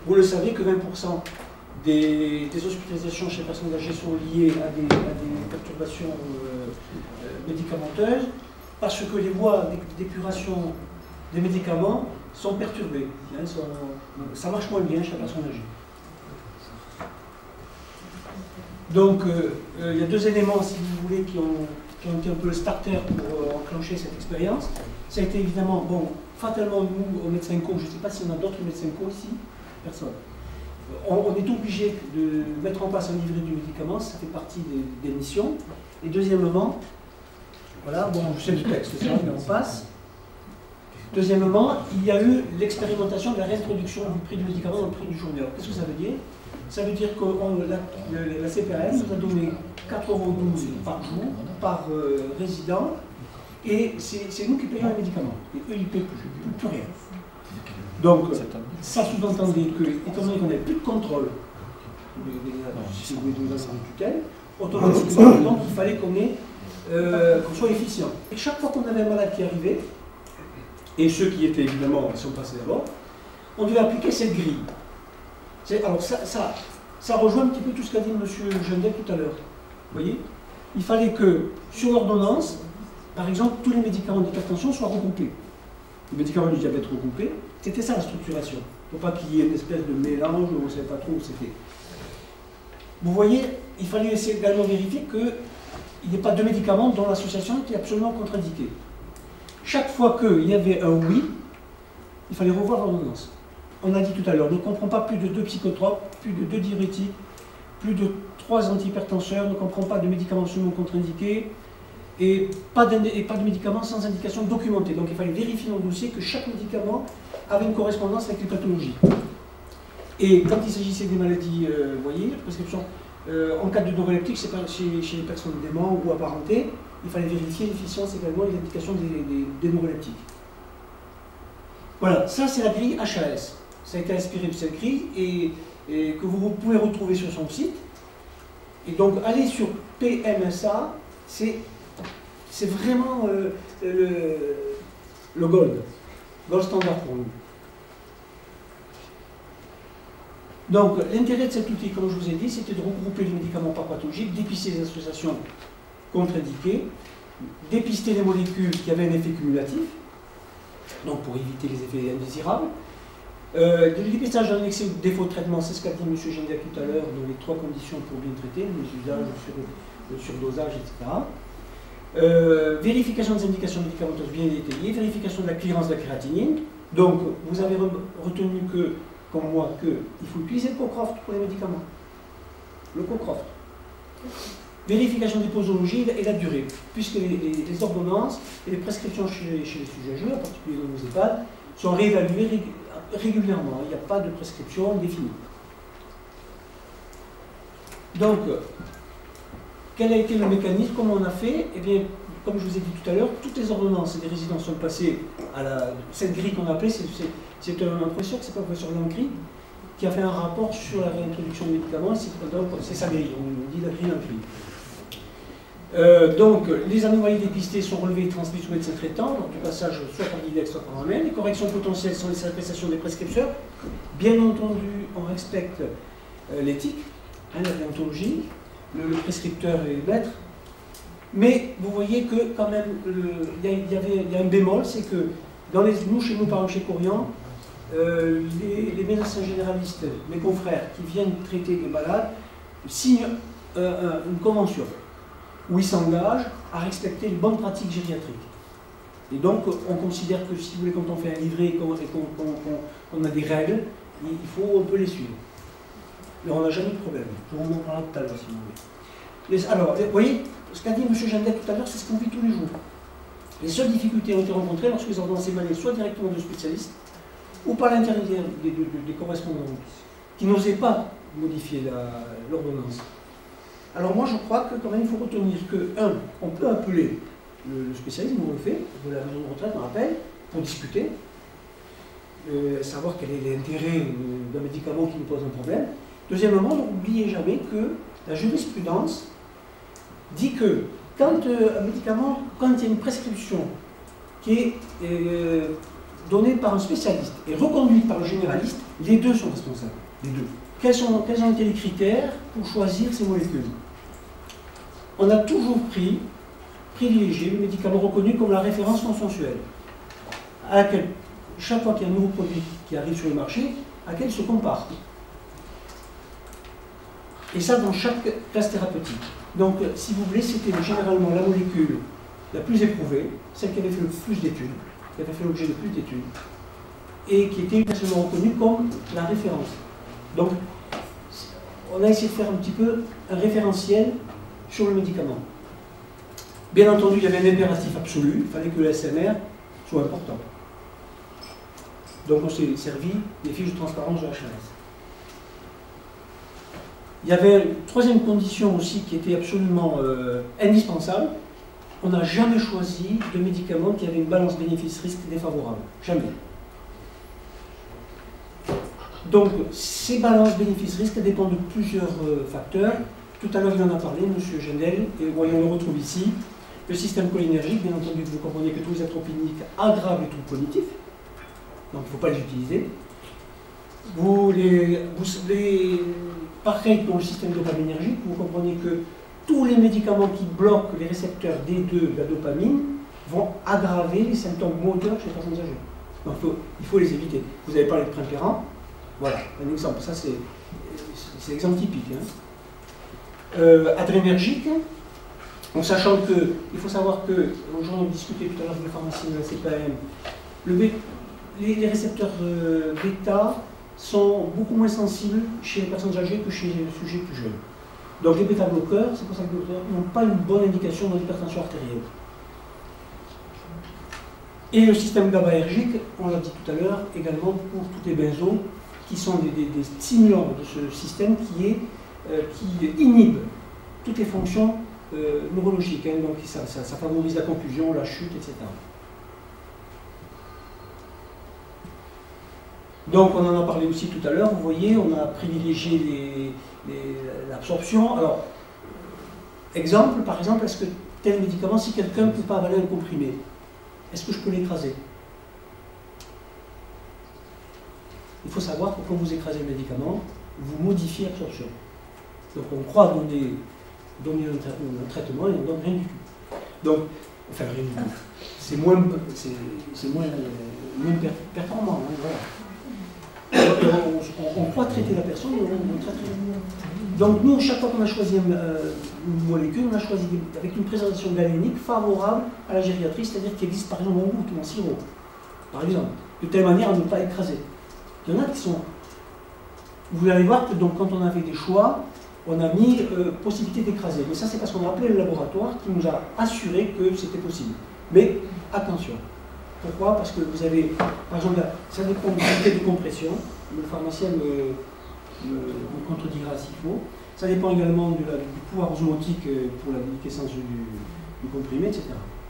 Vous le savez que 20% des hospitalisations chez les personnes âgées sont liées à des perturbations médicamenteuses, parce que les voies d'épuration des médicaments sont perturbées. Ça marche moins bien chez la personne âgée. Donc, il y a deux éléments, si vous voulez, qui ont été un peu le starter pour enclencher cette expérience. Ça a été évidemment, bon, fatalement, nous, au médecin co, je ne sais pas s'il y en a d'autres médecins co ici, personne. On est obligé de mettre en place un livret du médicament, ça fait partie des missions. Et deuxièmement, voilà, bon, je sais le texte, c'est vrai, mais on passe. Deuxièmement, il y a eu l'expérimentation de la réintroduction du prix du médicament dans le prix du journée. Qu'est-ce que ça veut dire? Ça veut dire que la CPAM nous a donné 4,12 € par jour, par résident, et c'est nous qui payons les médicaments. Et eux, ils ne payent plus rien. Donc, ça sous-entendait que, étant donné qu'on n'avait plus de contrôle, si vous voulez, de tutelle, automatiquement, donc il fallait qu'on soit efficient. Et chaque fois qu'on avait un malade qui arrivait, et ceux qui étaient évidemment, qui sont passés d'abord, on devait appliquer cette grille. Alors ça rejoint un petit peu tout ce qu'a dit M. Gendet tout à l'heure. Vous voyez? Il fallait que, sur l'ordonnance, par exemple, tous les médicaments d'hypertension soient regroupés. Les médicaments du diabète regroupés, c'était ça la structuration. Il ne faut pas qu'il y ait une espèce de mélange où on ne savait pas trop où c'était. Vous voyez, il fallait essayer également vérifier qu'il n'y ait pas de médicaments dont l'association était absolument contre-indiquée. Chaque fois qu'il y avait un oui, il fallait revoir l'ordonnance. On a dit tout à l'heure, ne comprend pas plus de 2 psychotropes, plus de 2 diurétiques, plus de 3 antihypertenseurs, ne comprend pas de médicaments absolument contre-indiqués, et pas de médicaments sans indication documentée. Donc il fallait vérifier dans le dossier que chaque médicament avait une correspondance avec les pathologies. Et quand il s'agissait des maladies, vous voyez, prescription, en cas de neuroleptique, c'est pas chez les personnes démentes ou apparentées, il fallait vérifier l'efficience également et l'indication des neuroleptiques. Voilà, ça c'est la grille HAS. Ça a été inspiré de cette grille et que vous pouvez retrouver sur son site. Et donc, aller sur PMSA, c'est vraiment le gold standard pour nous. Donc, l'intérêt de cet outil, comme je vous ai dit, c'était de regrouper les médicaments par pathologique, dépister les associations contre-indiquées, dépister les molécules qui avaient un effet cumulatif, donc pour éviter les effets indésirables. Le dépistage d'un excès ou de défaut de traitement, c'est ce qu'a dit M. Gendet tout à l'heure, dans les 3 conditions pour bien traiter, les usages, le surdosage, etc. Vérification des indications médicamenteuses bien détaillées, vérification de la clearance de la kératinine. Donc, vous avez retenu que, comme moi, qu'il faut utiliser le Cocroft pour les médicaments. Le Cocroft. Vérification des posologies et la durée, puisque les ordonnances et les prescriptions chez les sujets âgés, en particulier dans nos EHPAD, sont réévaluées régulièrement. Il n'y a pas de prescription définie. Donc, quel a été le mécanisme? Comment on a fait? Eh bien, comme je vous ai dit tout à l'heure, toutes les ordonnances et les résidences sont passées à cette grille qu'on appelait, c'est un professeur qui s'appelle le professeur Lancry, qui a fait un rapport sur la réintroduction des médicaments, c'est sa grille, on dit la grille Lancry. Donc, les anomalies dépistées sont relevées et transmises au médecin traitant, donc du passage soit par l'IDEX, soit par amène. Les corrections potentielles sont les appréciations des prescripteurs. Bien entendu, on respecte l'éthique, la déontologie, le prescripteur et le maître. Mais vous voyez que quand même, il y a un bémol, c'est que chez nous, par exemple chez Corian, les médecins généralistes, mes confrères qui viennent traiter des malades, signent une convention où ils s'engagent à respecter les bonnes pratiques gériatriques. Et donc, on considère que si vous voulez, quand on fait un livret et qu'on a des règles, il faut un peu les suivre. Mais on n'a jamais de problème. Je vous en parlerai tout à l'heure, si vous voulez. Alors, vous voyez, ce qu'a dit M. Gendet tout à l'heure, c'est ce qu'on vit tous les jours. Les seules difficultés ont été rencontrées lorsque les ordonnances émanaient soit directement de spécialistes, ou par l'intermédiaire des correspondants, qui n'osaient pas modifier l'ordonnance. Alors moi je crois que quand même il faut retenir que, on peut appeler le spécialiste, nous on le fait, de la maison de retraite, on appelle, pour discuter, savoir quel est l'intérêt d'un médicament qui nous pose un problème. Deuxièmement, n'oubliez jamais que la jurisprudence dit que quand un médicament, quand il y a une prescription qui est donnée par un spécialiste et reconduite par le généraliste, les deux sont responsables. Les deux. Quels ont été les critères pour choisir ces molécules? On a toujours privilégié le médicament reconnu comme la référence consensuelle, à laquelle, chaque fois qu'il y a un nouveau produit qui arrive sur le marché, à laquelle il se compare. Et ça dans chaque classe thérapeutique. Donc, si vous voulez, c'était généralement la molécule la plus éprouvée, celle qui avait fait le plus d'études, qui avait fait l'objet de plus d'études, et qui était universellement reconnue comme la référence. Donc, on a essayé de faire un petit peu un référentiel sur le médicament. Bien entendu, il y avait un impératif absolu, il fallait que le SMR soit important. Donc, on s'est servi des fiches de transparence de HRS. Il y avait une troisième condition aussi qui était absolument indispensable. On n'a jamais choisi de médicament qui avait une balance bénéfice-risque défavorable. Jamais. Donc, ces balances bénéfice-risque dépendent de plusieurs facteurs. Tout à l'heure, il en a parlé, M. Gendel, et voyons, on le retrouve ici. Le système cholinergique, bien entendu, vous comprenez que tous les atropiniques aggravent les troubles cognitifs. Donc, il ne faut pas les utiliser. Pareil pour le système dopaminergique, vous comprenez que tous les médicaments qui bloquent les récepteurs D2 de la dopamine vont aggraver les symptômes moteurs chez les personnes âgées. Donc il faut les éviter. Vous avez parlé de Primperan, voilà, un exemple. Ça, c'est l'exemple typique. Adrénergique, en sachant que, il faut savoir que, aujourd'hui on discutait tout à l'heure de la pharmacie de la CPAM, les récepteurs bêta sont beaucoup moins sensibles chez les personnes âgées que chez les sujets plus jeunes. Donc les bêta-bloqueurs, c'est pour ça que les bêta-bloqueurs n'ont pas une bonne indication dans l'hypertension artérielle. Et le système GABAergique, on l'a dit tout à l'heure, également pour tous les benzos, qui sont des stimulants de ce système qui inhibe toutes les fonctions neurologiques. Hein, donc ça favorise la confusion, la chute, etc. Donc on en a parlé aussi tout à l'heure, vous voyez, on a privilégié l'absorption. Alors, exemple, par exemple, est-ce que tel médicament, si quelqu'un ne peut pas avaler un comprimé, est-ce que je peux l'écraser? Il faut savoir que quand vous écrasez le médicament, vous modifiez l'absorption. Donc on croit donner un traitement et on ne donne rien du tout. Donc, enfin rien du tout. C'est moins performant, hein, voilà. On croit traiter la personne, on traite rien. Donc nous, chaque fois qu'on a choisi une molécule, on a choisi avec une présentation galénique favorable à la gériatrie, c'est-à-dire qui existe par exemple en goutte ou en sirop, par exemple, de telle manière à ne pas écraser. Il y en a qui sont... Vous allez voir que donc, quand on avait des choix, on a mis possibilité d'écraser. Mais ça, c'est parce qu'on a appelé le laboratoire qui nous a assuré que c'était possible. Mais attention. Pourquoi? Parce que vous avez, par exemple, ça dépend de l'unité de compression. Le pharmacien me contredira s'il faut. Ça dépend également du pouvoir osmotique pour la déliquescence du comprimé, etc.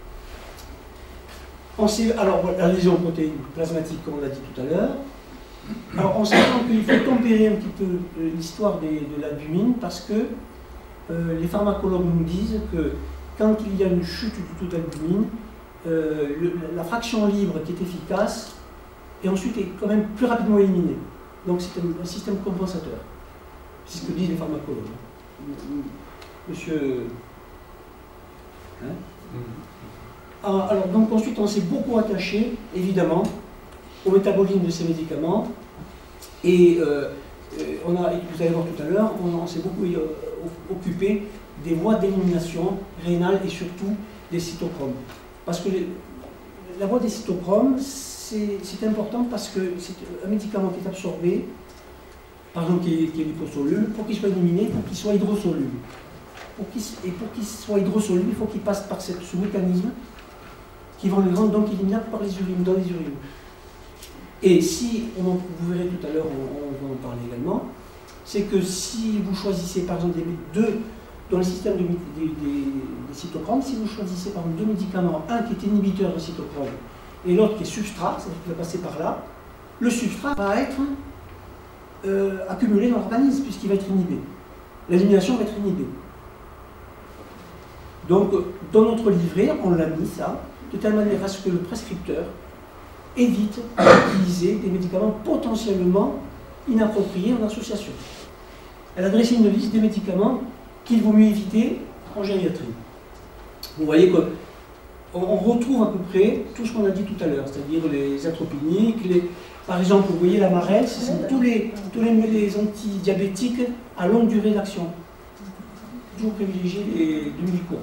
Alors, la lésion protéine plasmatique, comme on l'a dit tout à l'heure. Alors, on sait qu'il faut tempérer un petit peu l'histoire de l'albumine parce que les pharmacologues nous disent que quand il y a une chute du taux d'albumine, la fraction libre qui est efficace et ensuite est quand même plus rapidement éliminée. Donc c'est un système compensateur. C'est ce que disent les pharmacologues. Monsieur... Hein? Alors donc ensuite on s'est beaucoup attaché, évidemment, au métabolisme de ces médicaments et vous allez voir tout à l'heure, on s'est beaucoup occupé des voies d'élimination rénale et surtout des cytochromes. Parce que la voie des cytochromes, c'est important parce que c'est un médicament qui est absorbé, par exemple qui est liposoluble, pour qu'il soit éliminé, il faut qu'il soit hydrosoluble. Pour qu'il soit hydrosoluble, il faut qu'il passe par ce mécanisme qui va le rendre donc éliminable par les urines, dans les urines. Et si, vous verrez tout à l'heure, on va en parler également, c'est que si vous choisissez par exemple dans le système des cytochromes, si vous choisissez par exemple deux médicaments, un qui est inhibiteur de cytochrome et l'autre qui est substrat, c'est-à-dire qui va passer par là, le substrat va être accumulé dans l'organisme puisqu'il va être inhibé. L'élimination va être inhibée. Donc, dans notre livret, on l'a mis ça, de telle manière à ce que le prescripteur évite d'utiliser des médicaments potentiellement inappropriés en association. Elle a dressé une liste des médicaments qu'il vaut mieux éviter en gériatrie. Vous voyez qu'on retrouve à peu près tout ce qu'on a dit tout à l'heure, c'est-à-dire les atropiniques, par exemple, vous voyez la marelle, ce sont tous les antidiabétiques à longue durée d'action. Toujours privilégier les demi-courtes.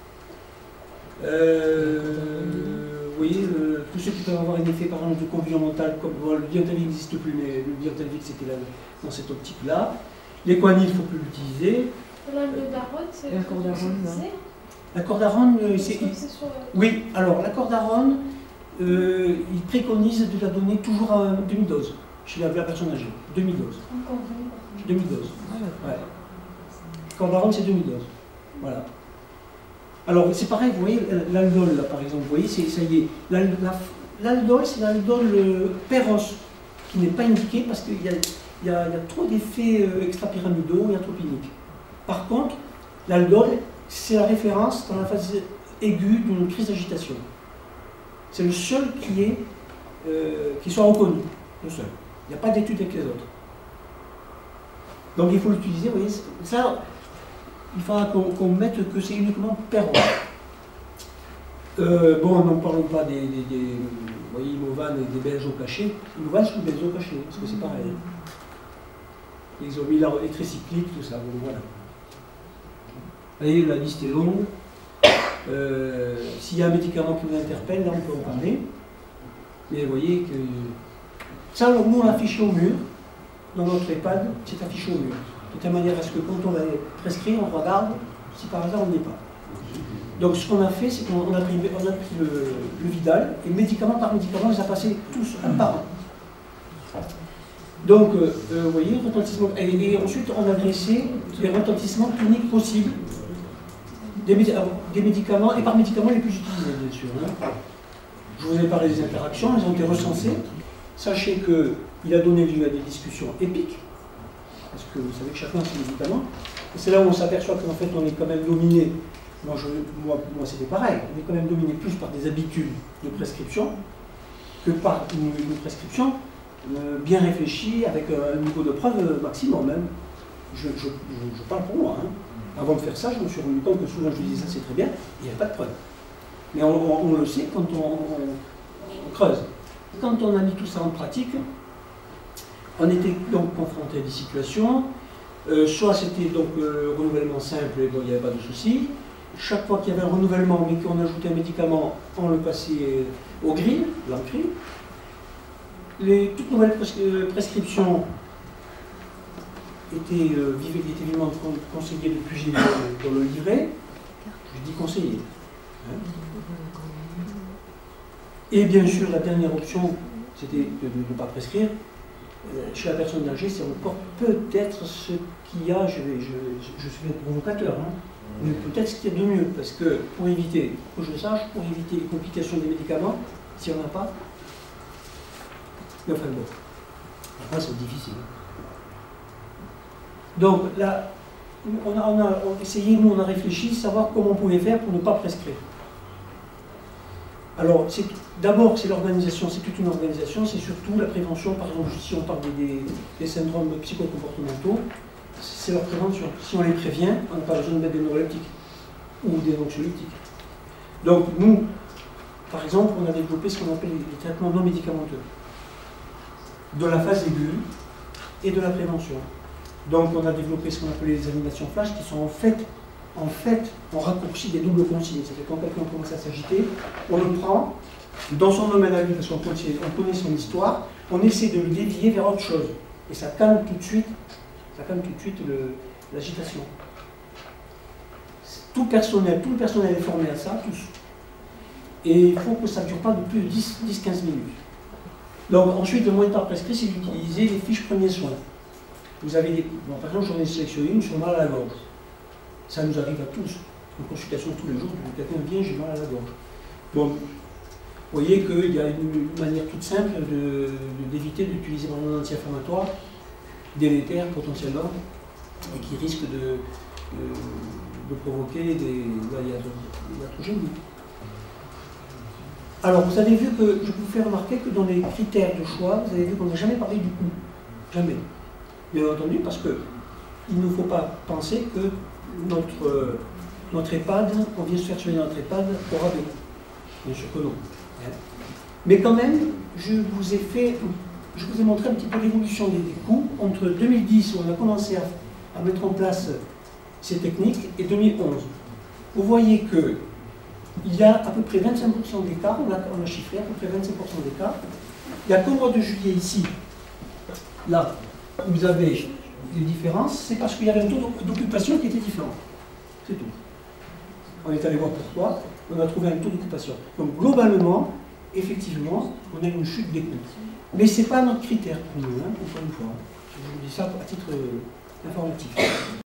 Vous voyez, tous ceux qui peuvent avoir un effet par exemple de confusion mentale, comme le Biontalvic n'existe plus, mais le Biontalvic c'était dans cette optique-là. Les L'équanil, il ne faut plus l'utiliser. L'aldodaron, c'est la cordarone. La cordarone, c'est. Oui, alors la cordarone, il préconise de la donner toujours à demi-dose, chez la personne âgée. Demi-dose. Demi-dose. Ouais. Cordarone, c'est demi-dose. Voilà. Alors, c'est pareil, vous voyez, l'aldol, là, par exemple, vous voyez, ça y est. L'aldol, c'est l'aldol péros, qui n'est pas indiqué parce qu'il y a trop d'effets extrapyramidaux et atropiniques. Par contre, l'aldol, c'est la référence dans la phase aiguë d'une crise d'agitation. C'est le seul qui soit reconnu. Le seul. Il n'y a pas d'étude avec les autres. Donc il faut l'utiliser, vous voyez, ça, il faudra qu'on mette que c'est uniquement péros. Bon, n'en parlons pas des vous voyez, Imovan et des benzo-cachés. Imovan, c'est des benzo-cachés, parce que c'est pareil. Ils ont mis les tricycliques, tout ça, bon, voilà. Vous voyez, la liste est longue. S'il y a un médicament qui nous interpelle, là on peut en parler. Mais vous voyez que ça, nous on l'a affiché au mur, dans notre EHPAD, c'est affiché au mur. De telle manière à ce que quand on l'a prescrit, on regarde si par hasard on n'y est pas. Donc ce qu'on a fait, c'est qu'on a pris le Vidal, et médicament par médicament, on les a passés tous un par un. Donc, vous voyez, retentissement. Et ensuite, on a dressé les retentissements cliniques possibles des médicaments, et par médicaments les plus utilisés, bien sûr. Hein. Je vous ai parlé des interactions, elles ont été recensées. Sachez qu'il a donné lieu à des discussions épiques, parce que vous savez que chacun a ses médicaments. Et c'est là où on s'aperçoit qu'en fait, on est quand même dominé. Moi c'était pareil, on est quand même dominé plus par des habitudes de prescription que par une prescription bien réfléchie, avec un niveau de preuve maximum même. Je parle pour moi. Hein. Avant de faire ça, je me suis rendu compte que souvent je disais ça c'est très bien, il n'y avait pas de preuve. Mais on le sait quand on creuse. Quand on a mis tout ça en pratique, on était donc confronté à des situations, soit c'était donc renouvellement simple, et bon, il n'y avait pas de souci. Chaque fois qu'il y avait un renouvellement, mais qu'on ajoutait un médicament, on le passait au grill, l'encre. Toutes nouvelles prescriptions étaient vivement conseillées de puiser dans le livret. Je dis conseillé. Hein. Et bien sûr, la dernière option, c'était de ne pas prescrire. Chez la personne âgée, c'est encore peut-être ce qu'il y a, je suis un provocateur, hein, mais peut-être ce qu'il y a de mieux, parce que pour éviter, que je sache, pour éviter les complications des médicaments, s'il n'y en a pas, mais enfin bon, après c'est difficile. Donc là, on a essayé, nous on a réfléchi, savoir comment on pouvait faire pour ne pas prescrire. Alors, d'abord, c'est l'organisation, c'est toute une organisation, c'est surtout la prévention, par exemple, si on parle des syndromes psychocomportementaux, c'est leur prévention. Si on les prévient, on n'a pas besoin de mettre des neuroleptiques ou des anxiolytiques. Donc, nous, par exemple, on a développé ce qu'on appelle les traitements non médicamenteux, de la phase aiguë et de la prévention. Donc, on a développé ce qu'on appelait les animations flash, qui sont en fait, on raccourcit des doubles consignes. C'est-à-dire quand quelqu'un commence à s'agiter, on le prend dans son domaine à lui, parce qu'on connaît son histoire, on essaie de le dévier vers autre chose. Et ça calme tout de suite, l'agitation. Tout le personnel est formé à ça, tous. Et il faut que ça ne dure pas de plus de 10-15 minutes. Donc ensuite, le moyen de temps prescrit, c'est d'utiliser les fiches premiers soins. Vous avez par exemple, j'en ai sélectionné une sur mal à la gorge. Ça nous arrive à tous. En consultation tous les jours, quelqu'un vient, j'ai mal à la gorge. Bon, vous voyez qu'il y a une manière toute simple d'éviter d'utiliser un anti-inflammatoire délétère potentiellement et qui risque de provoquer des iatrogénies. Alors, vous avez vu que, je vous fais remarquer que dans les critères de choix, vous avez vu qu'on n'a jamais parlé du coût. Jamais. Bien entendu, parce que il ne faut pas penser que notre EHPAD, on vient se faire soigner notre EHPAD au rabais. Bien sûr que non. Mais quand même, je vous ai montré un petit peu l'évolution des coûts entre 2010, où on a commencé à mettre en place ces techniques, et 2011. Vous voyez que il y a à peu près 25% d'écart, on a chiffré à peu près 25% d'écart. Il n'y a qu'au mois de juillet ici, là, où vous avez des différences, c'est parce qu'il y avait un taux d'occupation qui était différent. C'est tout. On est allé voir pourquoi, on a trouvé un taux d'occupation. Donc globalement, effectivement, on a une chute des coûts. Mais ce n'est pas notre critère pour nous, hein, encore une fois. Je vous dis ça à titre informatif.